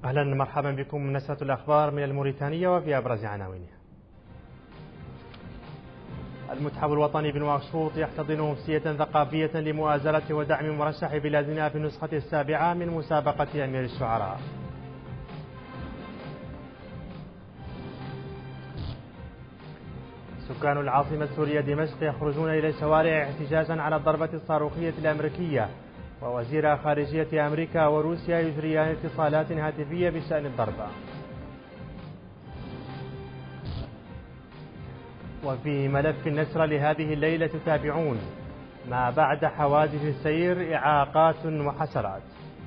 أهلا مرحبا بكم. نشرة الأخبار من الموريتانية وفي أبرز عناوينها. المتحف الوطني بنواكشوط يحتضن أمسية ثقافية لمؤازرة ودعم مرشح بلادنا في النسخة السابعة من مسابقة أمير الشعراء. سكان العاصمة السورية دمشق يخرجون إلى الشوارع احتجاجا على الضربة الصاروخية الأمريكية، ووزير خارجية أمريكا وروسيا يجريان اتصالات هاتفية بشأن الضربة. وفي ملف النشرة لهذه الليلة تتابعون: ما بعد حوادث السير إعاقات وحشرات.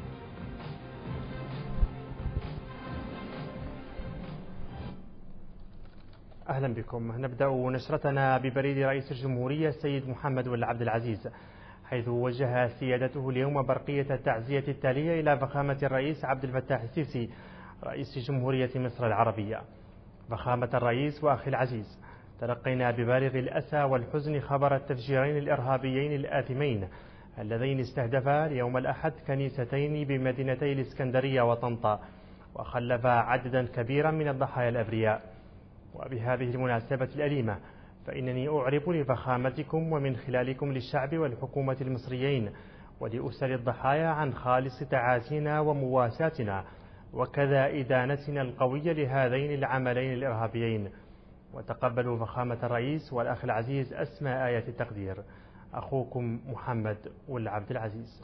أهلا بكم. نبدأ نشرتنا ببريد رئيس الجمهورية السيد محمد ولد عبد العزيز، حيث وجه سيادته اليوم برقية التعزية التالية إلى فخامة الرئيس عبد الفتاح السيسي رئيس جمهورية مصر العربية. فخامة الرئيس وأخي العزيز، تلقينا ببالغ الأسى والحزن خبر التفجيرين الإرهابيين الآثمين اللذين استهدفا اليوم الأحد كنيستين بمدينتي الإسكندرية وطنطا، وخلفا عددا كبيرا من الضحايا الأبرياء. وبهذه المناسبة الأليمة فإنني أعرب لفخامتكم ومن خلالكم للشعب والحكومة المصريين ولأسر الضحايا عن خالص تعازينا ومواساتنا، وكذا إدانتنا القوية لهذين العملين الإرهابيين. وتقبلوا فخامة الرئيس والأخ العزيز أسمى آيات التقدير. أخوكم محمد ولد عبد العزيز.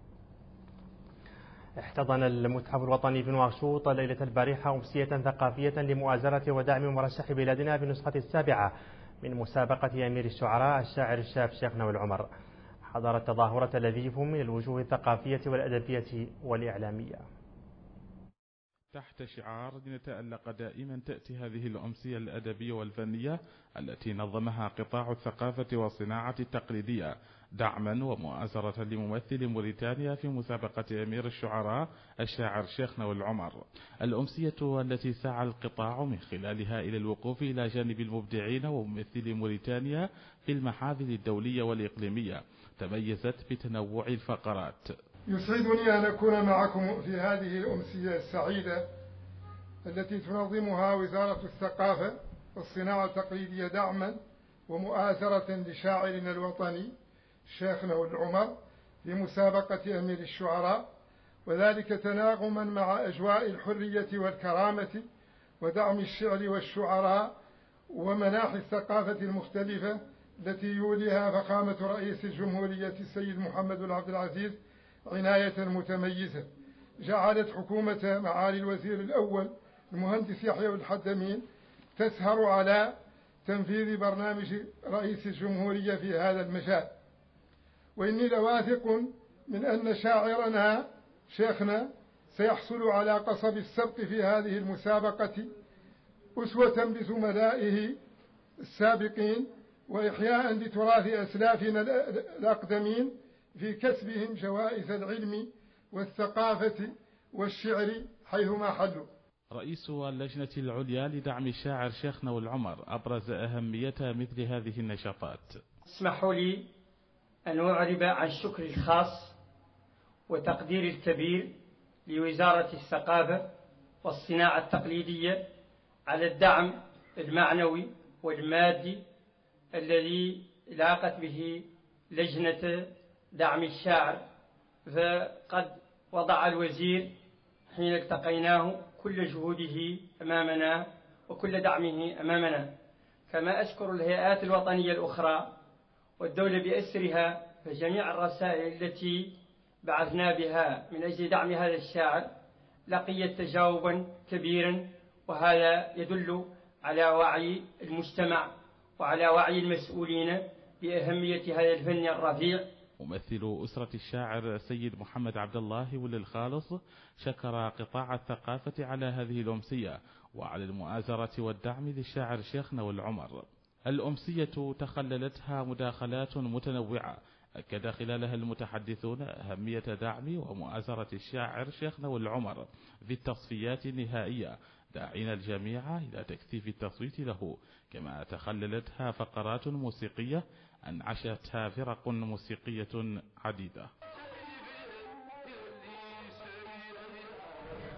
احتضن المتحف الوطني في نواكشوط ليلة البارحة أمسية ثقافية لمؤازرة ودعم مرشح بلادنا في النسخة السابعة من مسابقة أمير الشعراء الشاعر الشاب شيخ نوى العمر. حضر التظاهرة لذيذ من الوجوه الثقافية والأدبية والإعلامية. تحت شعار لنتألق دائما تأتي هذه الأمسية الأدبية والفنية التي نظمها قطاع الثقافة والصناعة التقليدية دعما ومؤازرة لممثل موريتانيا في مسابقة أمير الشعراء الشاعر شيخ نوى العمر. الأمسية التي سعى القطاع من خلالها إلى الوقوف إلى جانب المبدعين وممثلي موريتانيا في المحافل الدولية والإقليمية تميزت بتنوع الفقرات. يسعدني أن أكون معكم في هذه الأمسية السعيدة التي تنظمها وزارة الثقافة والصناعة التقليدية دعما ومؤازرة لشاعرنا الوطني الشيخ نوى العمر في مسابقة أمير الشعراء، وذلك تناغما مع أجواء الحرية والكرامة ودعم الشعر والشعراء ومناحي الثقافة المختلفة التي يوليها فخامة رئيس الجمهورية السيد محمد بن عبد العزيز عناية متميزة. جعلت حكومة معالي الوزير الأول المهندس يحيى الحدمين تسهر على تنفيذ برنامج رئيس الجمهورية في هذا المجال، وإني لواثق من أن شاعرنا شيخنا سيحصل على قصب السبق في هذه المسابقة أسوة بزملائه السابقين وإحياء لتراث أسلافنا الأقدمين في كسبهم جوائز العلم والثقافة والشعر حيثما حلوا. رئيس اللجنة العليا لدعم الشاعر شيخ نوى العمر أبرز أهمية مثل هذه النشاطات. اسمحوا لي أن أعرب عن الشكر الخاص وتقدير الكبير لوزارة الثقافة والصناعة التقليدية على الدعم المعنوي والمادي الذي لاقت به لجنة دعم الشاعر. فقد وضع الوزير حين التقيناه كل جهوده أمامنا وكل دعمه أمامنا، كما أشكر الهيئات الوطنية الأخرى والدولة بأسرها فجميع الرسائل التي بعثنا بها من أجل دعم هذا الشاعر لقيت تجاوبا كبيرا، وهذا يدل على وعي المجتمع وعلى وعي المسؤولين بأهمية هذا الفن الرفيع. ممثل أسرة الشاعر السيد محمد عبد الله ولي الخالص شكر قطاع الثقافة على هذه الأمسية وعلى المؤازرة والدعم للشاعر شيخ نوى العمر. الأمسية تخللتها مداخلات متنوعة أكد خلالها المتحدثون أهمية دعم ومؤازرة الشاعر شيخ نوى العمر في التصفيات النهائية، داعين الجميع إلى تكثيف التصويت له، كما تخللتها فقرات موسيقية أنعشتها فرق موسيقية عديدة.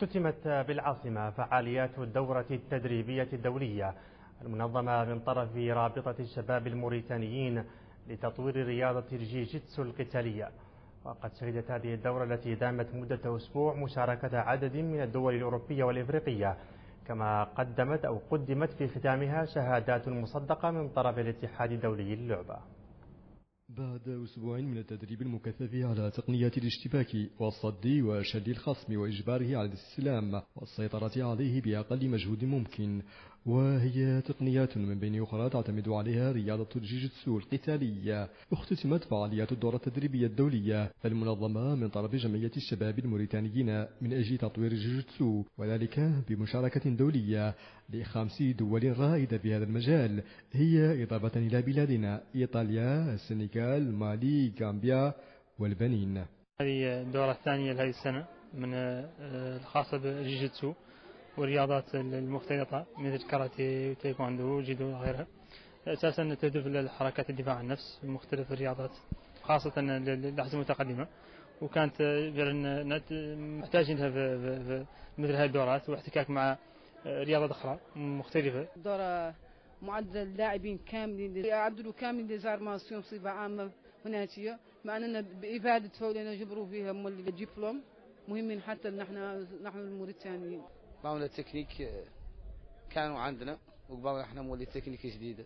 اختتمت بالعاصمة فعاليات الدورة التدريبية الدولية المنظمة من طرف رابطة الشباب الموريتانيين لتطوير رياضة الجيجيتسو القتالية. وقد شهدت هذه الدورة التي دامت مدة أسبوع مشاركة عدد من الدول الأوروبية والإفريقية، كما قدمت في ختامها شهادات مصدقة من طرف الاتحاد الدولي للعبة. بعد أسبوع من التدريب المكثف على تقنيات الاشتباك والصد وشل الخصم وإجباره على الاستسلام والسيطرة عليه بأقل مجهود ممكن، وهي تقنيات من بين أخرى تعتمد عليها رياضة الجيجيتسو القتالية، اختتمت فعاليات الدورة التدريبية الدولية المنظمة من طرف جمعية الشباب الموريتانيين من أجل تطوير الجيجيتسو، وذلك بمشاركة دولية ل5 دول رائدة في هذا المجال، هي إضافة إلى بلادنا إيطاليا، السنغال، مالي، غامبيا والبنين. هذه الدورة الثانية لهذه السنة من الخاصة بالجيجيتسو والرياضات المختلطة مثل كاراتيه وتايكوندو وجودو وغيرها، أساسا تهدف لحركات الدفاع عن النفس بمختلف الرياضات خاصة الأحزمة المتقدمة، وكانت فعلا محتاجينها في مثل هذه الدورات واحتكاك مع رياضات أخرى مختلفة. دورة معدل اللاعبين كاملين يعدلوا كاملين ديزارماسيون بصفة عامة هناتية، مع أننا بإفادة فولنا جبروا فيها الدبلوم مهمين حتى نحن الموريتانيين. بعمل تكنيك كانوا عندنا وقبل احنا مولي تكنيك جديدة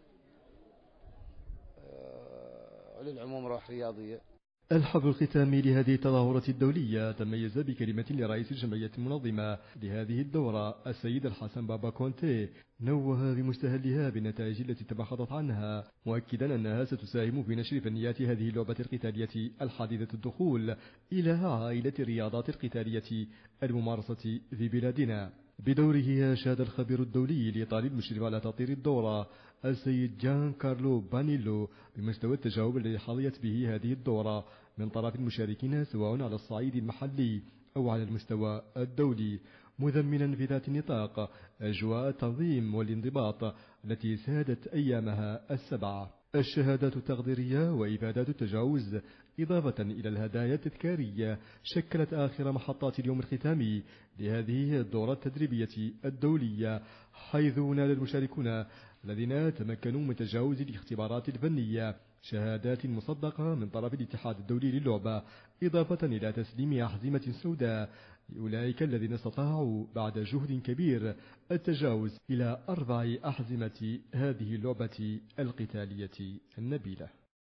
على العموم روح رياضية. الحفل الختامي لهذه التظاهرة الدولية تميز بكلمة لرئيس الجمعية المنظمة لهذه الدورة السيد الحسن بابا كونتي، نوه بمستهلها بالنتائج التي تبحثت عنها، مؤكدا أنها ستساهم في نشر فنيات هذه اللعبة القتالية الحديثة الدخول إلى عائلة الرياضات القتالية الممارسة في بلادنا. بدوره أشاد الخبير الدولي لإيطالي المشرف على تطوير الدورة السيد جان كارلو بانيلو بمستوى التجاوب الذي حظيت به هذه الدورة من طرف المشاركين سواء على الصعيد المحلي أو على المستوى الدولي، مذمنا في ذات النطاق أجواء التنظيم والانضباط التي سادت أيامها 7. الشهادات التقديرية وإفادات التجاوز إضافة إلى الهدايا التذكارية شكلت آخر محطات اليوم الختامي لهذه الدورة التدريبية الدولية، حيث نال المشاركون الذين تمكنوا من تجاوز الاختبارات الفنية شهادات مصدقة من طرف الاتحاد الدولي للعبة، إضافة إلى تسليم أحزمة سوداء لأولئك الذين استطاعوا بعد جهد كبير التجاوز إلى 4 أحزمة هذه اللعبة القتالية النبيلة.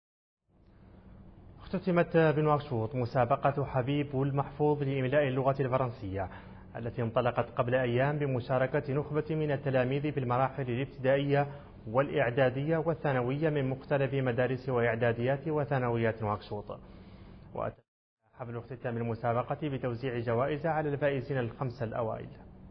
اختتمت بنواكشوط مسابقة حبيب المحفوظ لإملاء اللغة الفرنسية التي انطلقت قبل أيام بمشاركة نخبة من التلاميذ في المراحل الابتدائية والإعدادية والثانوية من مختلف مدارس وإعداديات وثانويات نواكشوط. وأتى حفل اختتام المسابقة بتوزيع جوائز على الفائزين ال5 الأوائل.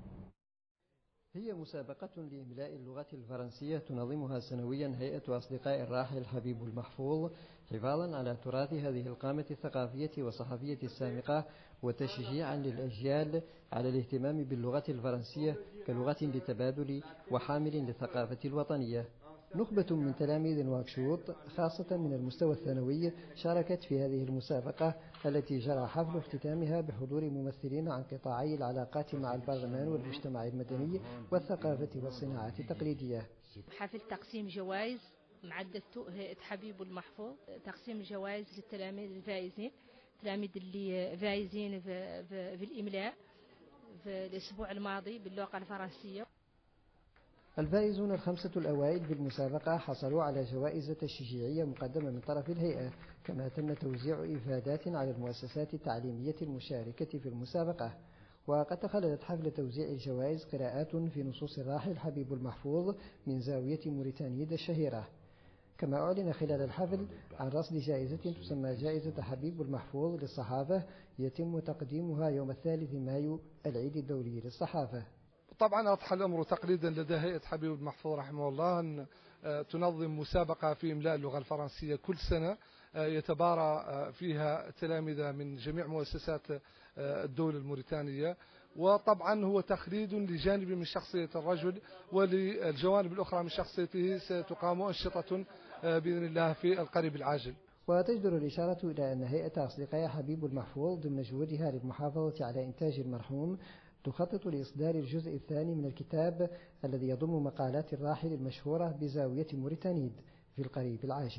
هي مسابقة لإملاء اللغة الفرنسية تنظمها سنويا هيئة أصدقاء الراحل حبيب المحفوظ حفاظا على تراث هذه القامة الثقافية والصحفية السامقة، وتشجيعا للأجيال على الاهتمام باللغة الفرنسية كلغة للتبادل وحامل للثقافة الوطنية. نخبة من تلاميذ نواكشوط خاصة من المستوى الثانوي شاركت في هذه المسابقة التي جرى حفل اختتامها بحضور ممثلين عن قطاعي العلاقات مع البرلمان والمجتمع المدني والثقافة والصناعة التقليدية. حفل تقسيم جوائز معدته هيئة حبيب المحفوظ، تقسيم جوائز للتلاميذ الفائزين، التلاميذ اللي فائزين في الإملاء في الأسبوع الماضي باللغة الفرنسية. الفائزون ال5 الأوائل بالمسابقة حصلوا على جوائز تشجيعية مقدمة من طرف الهيئة، كما تم توزيع إفادات على المؤسسات التعليمية المشاركة في المسابقة. وقد تخللت حفل توزيع الجوائز قراءات في نصوص الراحل حبيب المحفوظ من زاوية موريتانيد الشهيرة. كما أعلن خلال الحفل عن رصد جائزة تسمى جائزة حبيب المحفوظ للصحافة يتم تقديمها يوم 3 مايو العيد الدولي للصحافة. طبعا أضحى الأمر تقليدا لدى هيئة حبيب المحفوظ رحمه الله أن تنظم مسابقة في إملاء اللغة الفرنسية كل سنة يتبارى فيها تلاميذ من جميع مؤسسات الدولة الموريتانية، وطبعا هو تخليد لجانب من شخصية الرجل، وللجوانب الأخرى من شخصيته ستقام أنشطة بإذن الله في القريب العاجل. وتجدر الإشارة إلى أن هيئة أصدقاء حبيب المحفوظ ضمن جهودها للمحافظة على إنتاج المرحوم تخطط لإصدار الجزء الثاني من الكتاب الذي يضم مقالات الراحل المشهورة بزاوية موريتانيد في القريب العاجل.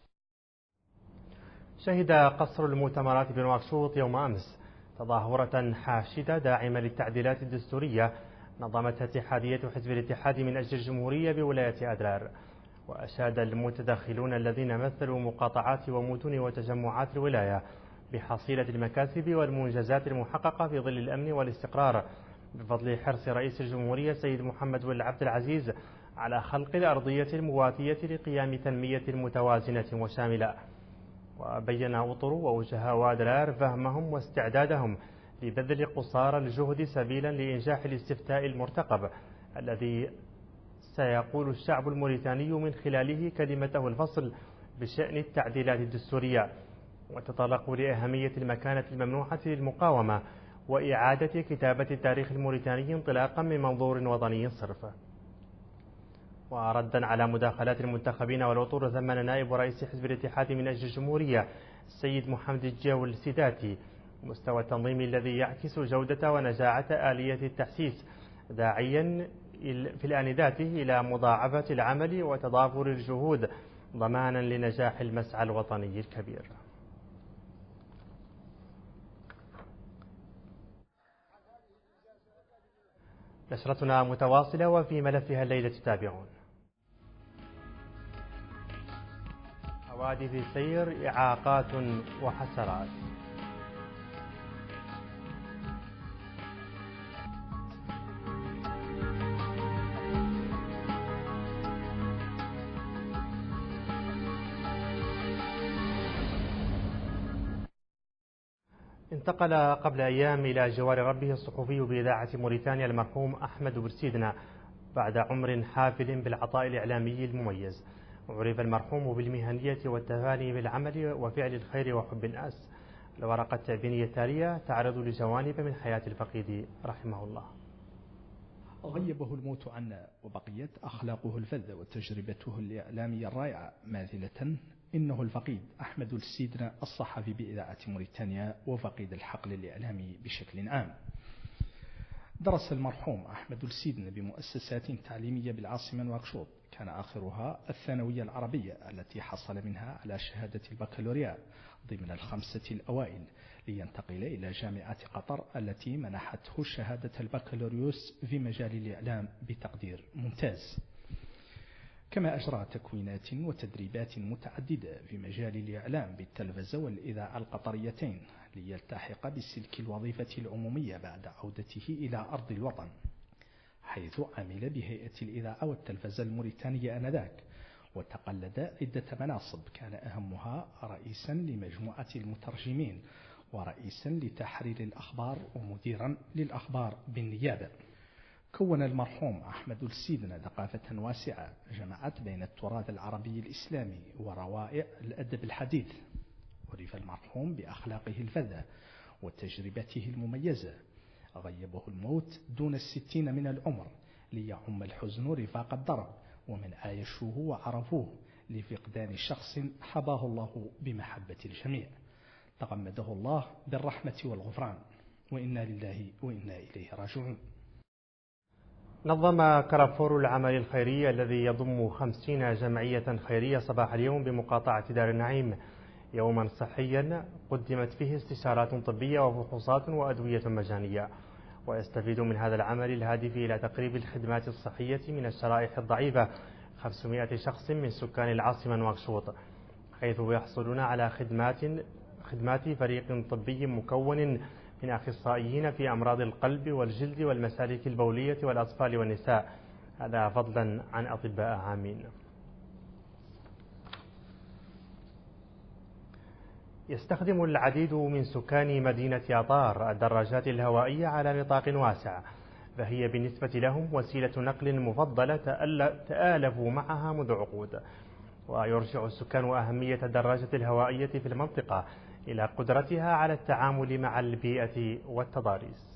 شهد قصر المؤتمرات بنواكشوط يوم أمس تظاهرة حاشدة داعمة للتعديلات الدستورية نظمتها اتحادية حزب الاتحاد من أجل الجمهورية بولاية أدرار. وأشاد المتداخلون الذين مثلوا مقاطعات ومدن وتجمعات الولاية بحصيلة المكاسب والمنجزات المحققة في ظل الأمن والاستقرار بفضل حرص رئيس الجمهورية السيد محمد عبد العزيز على خلق الأرضية المواتية لقيام تنمية متوازنة وشاملة. وبين أطر ووجهاء أدرار فهمهم واستعدادهم لبذل قصارى الجهد سبيلا لإنجاح الاستفتاء المرتقب الذي سيقول الشعب الموريتاني من خلاله كلمته الفصل بشأن التعديلات الدستورية. وتطرقوا لأهمية المكانة الممنوحة للمقاومة وإعادة كتابة التاريخ الموريتاني انطلاقا من منظور وطني صرف. وردا على مداخلات المنتخبين والعطور ثمن نائب رئيس حزب الاتحاد من أجل الجمهورية السيد محمد الجاول السيداتي مستوى التنظيم الذي يعكس جودة ونجاعة آلية التحسيس داعيا في الآن ذاته إلى مضاعفة العمل وتضافر الجهود ضمانا لنجاح المسعى الوطني الكبير. نشرتنا متواصلة وفي ملفها الليلة تتابعون: حوادث السير، إعاقات وحسرات. انتقل قبل أيام إلى جوار ربه الصحفي بإذاعة موريتانيا المرحوم أحمد برسيدنا بعد عمر حافل بالعطاء الإعلامي المميز. عرف المرحوم بالمهنية والتفاني بالعمل وفعل الخير وحب الناس. الورقة التعبينية التالية تعرض لجوانب من حياة الفقيد رحمه الله. غيبه الموت عنا وبقيت أخلاقه الفذة وتجربته الإعلامية الرائعة ماثلة. إنه الفقيد أحمد السيدنا الصحفي بإذاعة موريتانيا وفقيد الحقل الإعلامي بشكل عام. درس المرحوم أحمد السيدنا بمؤسسات تعليمية بالعاصمة نواكشوط، كان آخرها الثانوية العربية التي حصل منها على شهادة البكالوريا ضمن ال5 الأوائل، لينتقل إلى جامعة قطر التي منحته شهادة البكالوريوس في مجال الإعلام بتقدير ممتاز. كما أجرى تكوينات وتدريبات متعددة في مجال الإعلام بالتلفزة والإذاعة القطريتين ليلتحق بالسلك الوظيفة العمومية بعد عودته إلى أرض الوطن، حيث عمل بهيئة الإذاعة والتلفزة الموريتانية آنذاك، وتقلد عدة مناصب كان أهمها رئيسا لمجموعة المترجمين ورئيسا لتحرير الأخبار ومديرا للأخبار بالنيابة. كون المرحوم أحمد السيدنا ثقافة واسعة جمعت بين التراث العربي الإسلامي وروائع الأدب الحديث. عرف المرحوم بأخلاقه الفذة وتجربته المميزة. غيبه الموت دون 60 من العمر ليعم الحزن رفاق الدرب، ومن عايشوه وعرفوه لفقدان شخص حباه الله بمحبة الجميع. تغمده الله بالرحمة والغفران، وإنا لله وإنا إليه راجعون. نظم كارفور العمل الخيري الذي يضم 50 جمعية خيرية صباح اليوم بمقاطعة دار النعيم يوما صحيا قدمت فيه استشارات طبية وفحوصات وأدوية مجانية. ويستفيد من هذا العمل الهادف إلى تقريب الخدمات الصحية من الشرائح الضعيفة 500 شخص من سكان العاصمة نواكشوط، حيث يحصلون على خدمات فريق طبي مكون من أخصائيين في أمراض القلب والجلد والمسالك البولية والأطفال والنساء، هذا فضلا عن أطباء عامين. يستخدم العديد من سكان مدينة أطار الدراجات الهوائية على نطاق واسع، فهي بالنسبة لهم وسيلة نقل مفضلة تآلفوا معها منذ عقود. ويرجع السكان أهمية الدراجة الهوائية في المنطقة إلى قدرتها على التعامل مع البيئة والتضاريس.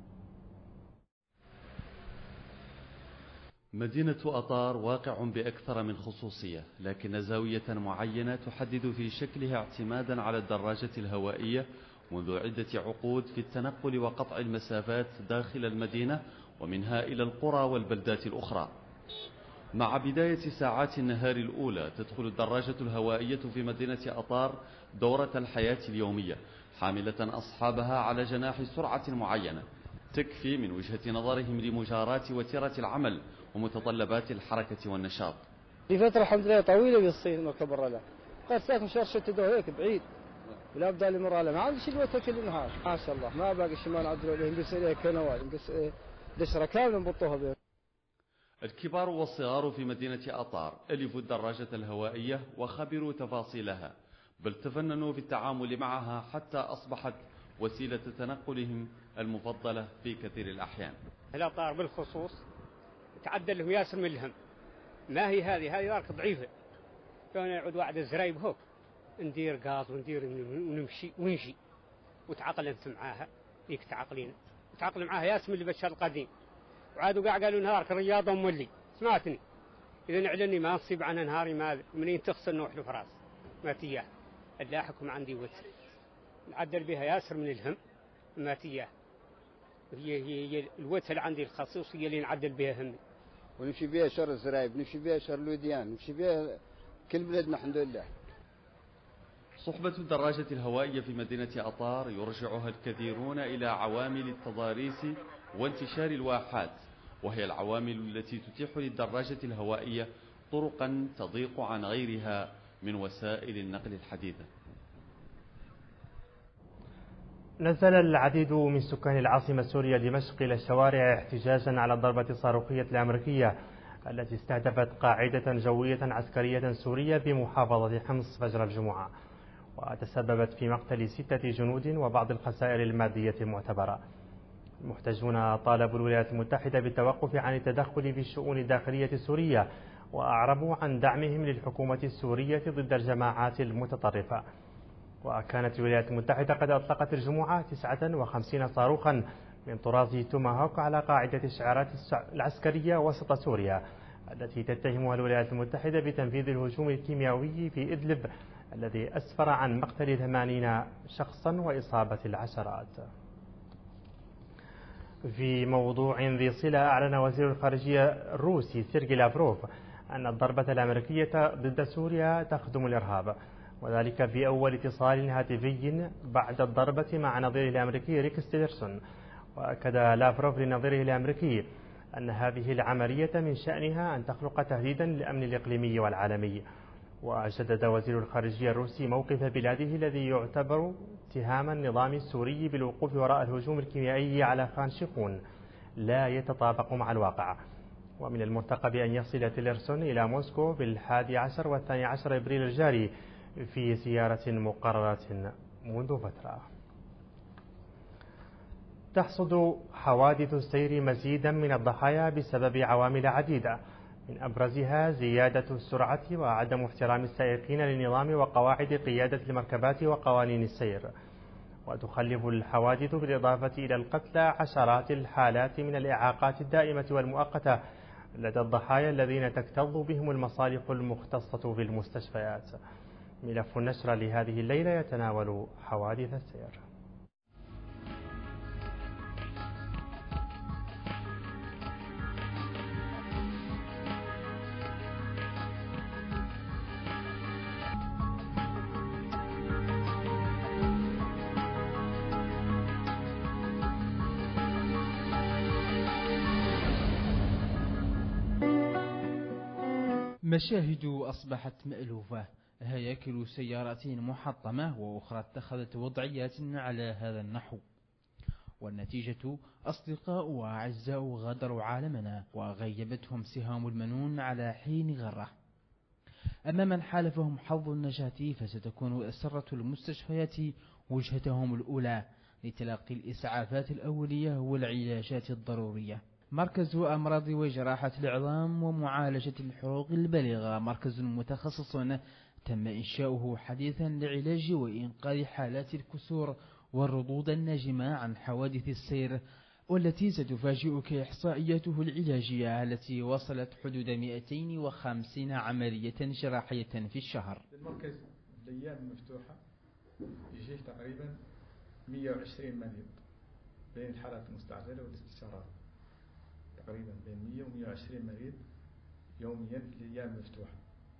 مدينة أطار واقع بأكثر من خصوصية، لكن زاوية معينة تحدد في شكلها اعتمادا على الدراجة الهوائية منذ عدة عقود في التنقل وقطع المسافات داخل المدينة ومنها إلى القرى والبلدات الأخرى. مع بداية ساعات النهار الأولى تدخل الدراجة الهوائية في مدينة أطار دورة الحياة اليومية، حاملة أصحابها على جناح سرعة معينة تكفي من وجهة نظرهم لمجاراة وتيرة العمل ومتطلبات الحركة والنشاط. في فترة الحمد لله طويلة بالصين مركب الرلا، قد ساكن شرشة هيك بعيد ولا بدأ لي مرة ما عاد شيء الوقت كل النهار ما شاء الله، ما باقي شيء ما نعدلوا عليهم بس إليه كنوال بس دشرة كاملة نبطوها بهم. الكبار والصغار في مدينة أطار ألفوا الدراجة الهوائية وخبروا تفاصيلها، بل تفننوا في التعامل معها حتى أصبحت وسيلة تنقلهم المفضلة في كثير الأحيان. الأطار بالخصوص تعدل لهم ياسر من الهم، ما هي هذه دارك ضعيفة، كان يعود واحد الزرايب هوك ندير غاز وندير ونمشي ونجي وتعقل انت معاها ليك تعقلين وتعقل معاها ياسر من البشر القديم، وعادوا قالوا نهارك رياضة مولي سمعتني إذا نعلني ما نصيب عنا نهاري ما منين تغسل نوح الفراس ما تياه اللاحكم عندي وتر نعدل بها ياسر من الهم ما تياه هي الوتر عندي الخصوصية اللي نعدل بها همي ونمشي بها شر الزرايب نمشي بها شر الوديان نمشي بها كل بلدنا الحمد لله. صحبة الدراجة الهوائية في مدينة أطار يرجعها الكثيرون إلى عوامل التضاريس وانتشار الواحات، وهي العوامل التي تتيح للدراجة الهوائية طرقا تضيق عن غيرها من وسائل النقل الحديثة. نزل العديد من سكان العاصمة السورية دمشق إلى الشوارع احتجاجا على الضربة الصاروخية الأمريكية التي استهدفت قاعدة جوية عسكرية سورية بمحافظة حمص فجر الجمعة، وتسببت في مقتل 6 جنود وبعض الخسائر المادية المعتبرة. المحتجون طالبوا الولايات المتحدة بالتوقف عن التدخل في الشؤون الداخلية السورية، وأعربوا عن دعمهم للحكومة السورية ضد الجماعات المتطرفة. وكانت الولايات المتحدة قد أطلقت الجمعة 59 صاروخا من طراز توماهوك على قاعدة الشعارات العسكرية وسط سوريا التي تتهمها الولايات المتحدة بتنفيذ الهجوم الكيميائي في إدلب الذي أسفر عن مقتل 80 شخصا وإصابة العشرات. في موضوع ذي صلة، أعلن وزير الخارجية الروسي سيرجي لافروف أن الضربة الأمريكية ضد سوريا تخدم الإرهاب، وذلك في أول اتصال هاتفي بعد الضربة مع نظيره الأمريكي ريكس تيلرسون. وأكد لافروف لنظيره الأمريكي أن هذه العملية من شأنها أن تخلق تهديدا للأمن الإقليمي والعالمي. وجدد وزير الخارجية الروسي موقف بلاده الذي يعتبر اتهام النظام السوري بالوقوف وراء الهجوم الكيميائي على خان شيخون لا يتطابق مع الواقع. ومن المرتقب أن يصل تيلرسون إلى موسكو بال11 و12 أبريل الجاري في زيارة مقررة منذ فترة. تحصد حوادث السير مزيدا من الضحايا بسبب عوامل عديدة، من أبرزها زيادة السرعة وعدم احترام السائقين للنظام وقواعد قيادة المركبات وقوانين السير. وتخلف الحوادث بالإضافة إلى القتلى عشرات الحالات من الإعاقات الدائمة والمؤقتة لدى الضحايا الذين تكتظ بهم المصالح المختصة بالمستشفيات. ملف النشرة لهذه الليلة يتناول حوادث السير. مشاهد أصبحت مألوفة، هياكل سيارات محطمة وأخرى اتخذت وضعيات على هذا النحو، والنتيجة أصدقاء وأعزاء غادروا عالمنا وغيبتهم سهام المنون على حين غرة. أما من حالفهم حظ النجاة فستكون أسرة المستشفيات وجهتهم الأولى لتلقي الإسعافات الأولية والعلاجات الضرورية. مركز أمراض وجراحة العظام ومعالجة الحروق البالغة، مركز متخصص تم إنشاؤه حديثا لعلاج وإنقاذ حالات الكسور والردود الناجمة عن حوادث السير، والتي ستفاجئك إحصائياته العلاجية التي وصلت حدود 250 عملية جراحية في الشهر. المركز الأيام مفتوحة يجيه تقريبا 120 مريض بين الحالات المستعجلة والاستشارات، تقريبا بين 100 و 120 مريض يوميا في الأيام المفتوحة.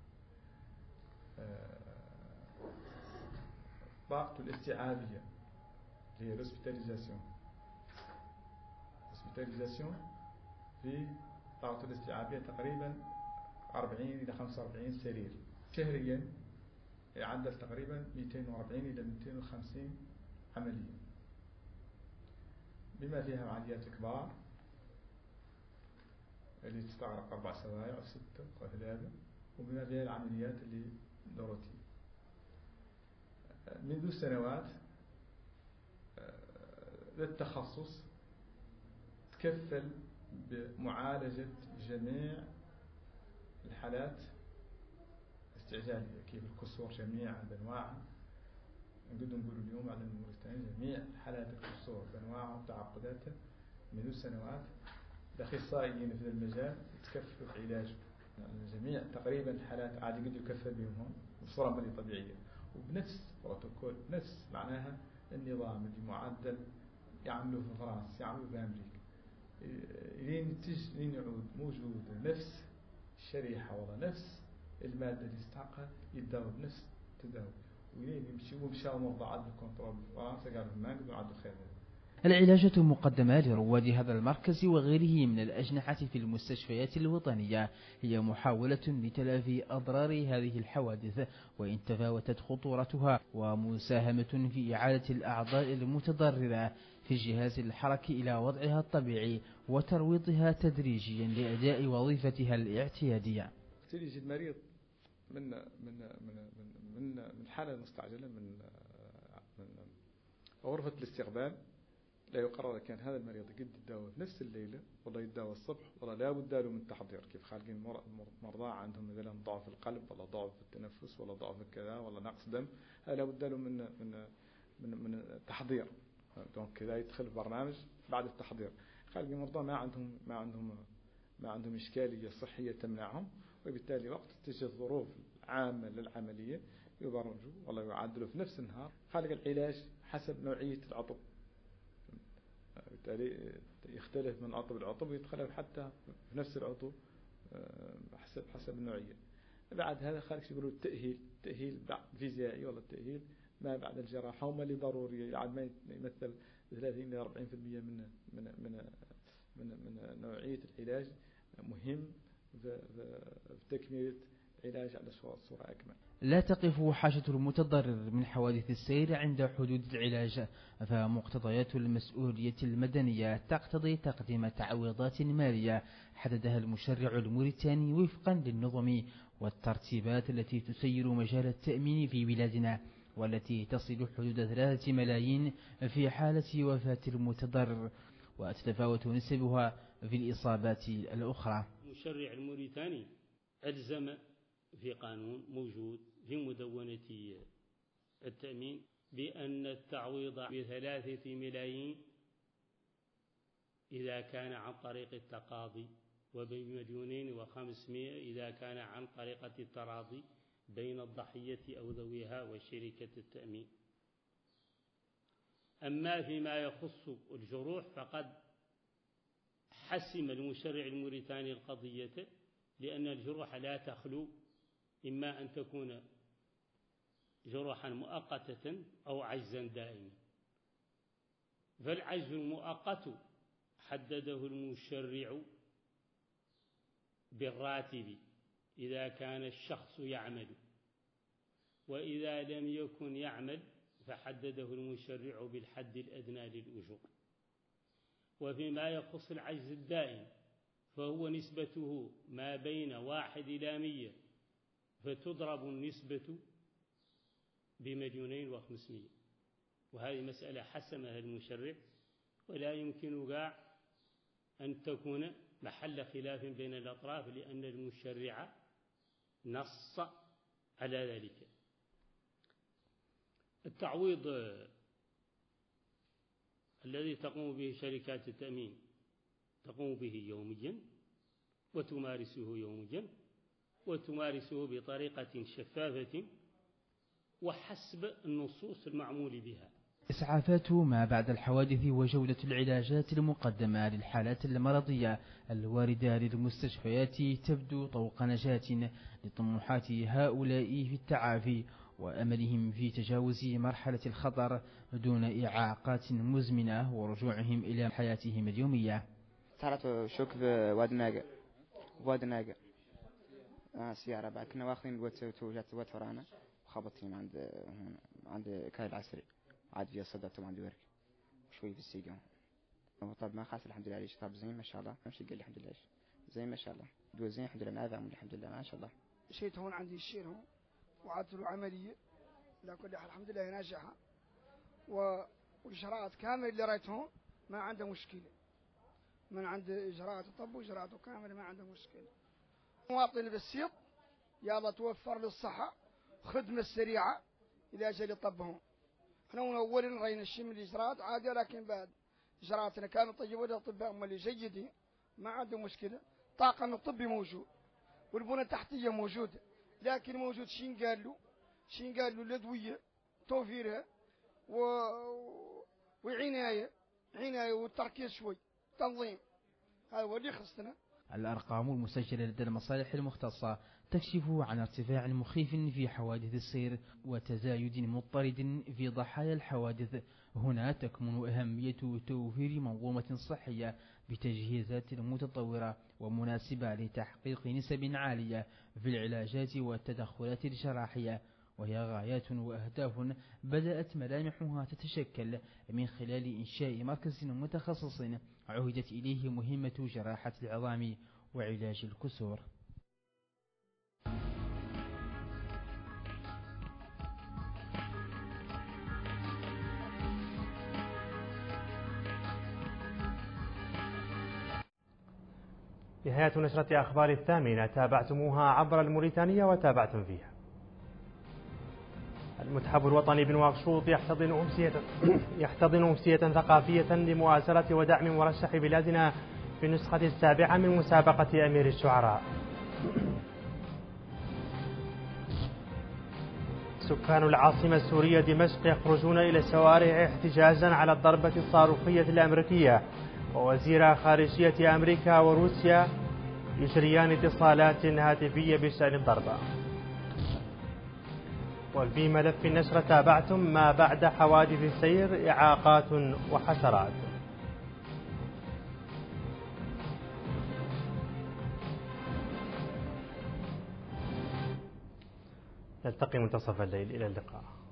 طاقة الاستيعابية اللي هي الهوسبيتاليزاسيون في طاقة الاستيعابية تقريبا 40 إلى 45 سرير شهريا، يعدل تقريبا 240 إلى 250 عملية، بما فيها عمليات كبار اللي تستغرق 4 سوايع أو 6 أو 3، وبما فيها العمليات اللي روتين. منذ سنوات للتخصص تكفل بمعالجة جميع الحالات الاستعجالية، كيف الكسور جميع بأنواعها. نقدر نقول اليوم على موريتانيا جميع حالات الكسور بأنواعها وتعقداتها منذ سنوات الأخصائيين في المجال يتكفلوا بعلاجه. يعني جميع تقريبا الحالات عادي قد يكفل بهم هون بصورة مرة طبيعية، وبنفس بروتوكول، نفس معناها النظام اللي معدل يعملوه في فرنسا يعملوه في أمريكا، لين يعود موجود نفس الشريحة ولا نفس المادة اللي يستحقها يتداول بنفس التداول، ولين يمشوا مرضى عدوا كنترول في فرنسا قالوا ما نقدروا عدوا خير. العلاجات مقدمة لرواد هذا المركز وغيره من الأجنحة في المستشفيات الوطنية هي محاولة لتلافي أضرار هذه الحوادث، وإن تفاوتت خطورتها ومساهمة في إعادة الأعضاء المتضررة في جهاز الحركي إلى وضعها الطبيعي وترويضها تدريجيا لأداء وظيفتها الاعتيادية. يجي المريض من الحالة المستعجلة من غرفة الاستقبال، لا يقرر كان هذا المريض قد يتداوى نفس الليلة ولا يتداوى الصبح ولا لا بد له من تحضير. كيف خالقين مرضى عندهم مثلا ضعف القلب ولا ضعف التنفس ولا ضعف كذا ولا نقص دم، لا بد له من تحضير. دونك كذا يدخل في برنامج بعد التحضير. خالقين مرضى ما عندهم إشكالية صحية تمنعهم، وبالتالي وقت تجي الظروف عامة للعملية يبرمجوا ولا يعدلوا في نفس النهار. خالق العلاج حسب نوعية العطب، بالتالي يختلف من عطب لعطب ويتخلف حتى في نفس العطب حسب النوعية. بعد هذا خالق يقولوا التأهيل فيزيائي ولا التأهيل ما بعد الجراحة، وما اللي ضروري بعد ما يمثل 30 إلى 40% من نوعية العلاج مهم في تكملة العلاج على صورة أكمل. لا تقف حاجة المتضرر من حوادث السير عند حدود العلاج، فمقتضيات المسؤولية المدنية تقتضي تقديم تعويضات مالية حددها المشرع الموريتاني وفقا للنظم والترتيبات التي تسير مجال التأمين في بلادنا، والتي تصل حدود 3 ملايين في حالة وفاة المتضرر، وتتفاوت نسبها في الإصابات الأخرى. المشرع الموريتاني ألزم في قانون موجود في مدونة التأمين بأن التعويض ب3 ملايين إذا كان عن طريق التقاضي، وب2,500,000 إذا كان عن طريقة التراضي بين الضحية أو ذويها وشركة التأمين. أما فيما يخص الجروح فقد حسم المشرع الموريتاني القضية، لأن الجروح لا تخلو إما أن تكون جروحا مؤقتة أو عجزا دائما. فالعجز المؤقت حدده المشرع بالراتب إذا كان الشخص يعمل، وإذا لم يكن يعمل فحدده المشرع بالحد الأدنى للأجور. وفيما يخص العجز الدائم فهو نسبته ما بين 1 إلى 100، فتضرب النسبة ب2,500,000، وهذه مسألة حسمها المشرع، ولا يمكن أن تكون محل خلاف بين الأطراف، لأن المشرع نص على ذلك. التعويض الذي تقوم به شركات التأمين تقوم به يوميا وتمارسه يوميا، وتمارسه بطريقة شفافة وحسب النصوص المعمول بها. إسعافات ما بعد الحوادث وجودة العلاجات المقدمة للحالات المرضية الواردة للمستشفيات تبدو طوق نجاة لطموحات هؤلاء في التعافي وأملهم في تجاوز مرحلة الخطر دون إعاقات مزمنة ورجوعهم إلى حياتهم اليومية. صارت شوك في واد ناقة سيارة بعد كنا واخذين جات ورانا وخبطين عند كاي العسري عاد فيها صدقتهم عندي ورك شوي في السيقان. طب ما خاص الحمد لله عليش. طب زين ما شاء الله ماشي قال لي الحمد لله زين ما شاء الله دو زين الحمد لله نافع الحمد لله ما شاء الله. مشيت هون عندي الشير هون وعدت له عملية لا كل حال الحمد لله ناجحة والإجراءات كاملة اللي رأيت هون ما عنده مشكلة من عند إجراءات الطب وإجراءاته كاملة ما عنده مشكلة. مواطن بسيط يلا توفر له الصحة خدمة سريعة إلى أجل الطب هون. احنا من أول رأينا الشيء من الإجراءات عادية لكن بعد إجراءاتنا كانوا طيبين الأطباء هم اللي جيدين ما عنده مشكلة. طاقم الطبي موجود والبنى التحتية موجودة لكن موجود شين قال له الأدوية توفيرها وعناية والتركيز شوي تنظيم هذا هو اللي خصنا. الأرقام المسجلة لدى المصالح المختصة تكشف عن ارتفاع مخيف في حوادث السير وتزايد مضطرد في ضحايا الحوادث. هنا تكمن أهمية توفير منظومة صحية بتجهيزات متطورة ومناسبة لتحقيق نسب عالية في العلاجات والتدخلات الجراحية، وهي غايات وأهداف بدأت ملامحها تتشكل من خلال إنشاء مركز متخصص عهدت إليه مهمة جراحة العظام وعلاج الكسور. نهاية نشرة أخبار الثامنة تابعتموها عبر الموريتانية وتابعتم فيها. المتحف الوطني بنواكشوط يحتضن أمسية ثقافية لمؤازرة ودعم مرشح بلادنا في النسخة السابعة من مسابقة أمير الشعراء. سكان العاصمة السورية دمشق يخرجون إلى الشوارع احتجاجا على الضربة الصاروخية الأمريكية، ووزير خارجية أمريكا وروسيا يجريان اتصالات هاتفية بشأن الضربة. وفي ملف النشر تابعتم ما بعد حوادث السير إعاقات وحسرات. نلتقي منتصف الليل، إلى اللقاء.